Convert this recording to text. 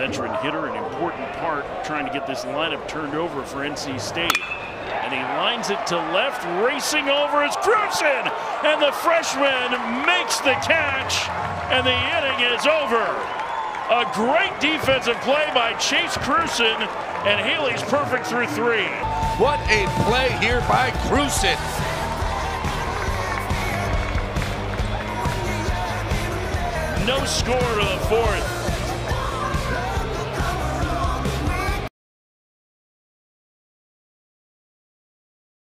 veteran hitter, an important part trying to get this lineup turned over for NC State. And he lines it to left, racing over is Krewson, and the freshman makes the catch, and the inning is over. A great defensive play by Chase Krewson, and Haley's perfect through 3. What a play here by Krewson. No score to the 4th.